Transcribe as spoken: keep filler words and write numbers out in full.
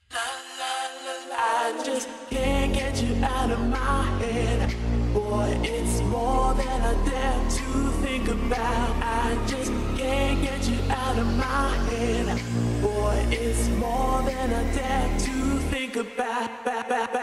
I just can't get you out of my head. Boy, it's more than I dare to think about. I just can't get you out of my head. Boy, it's more than I dare to think about.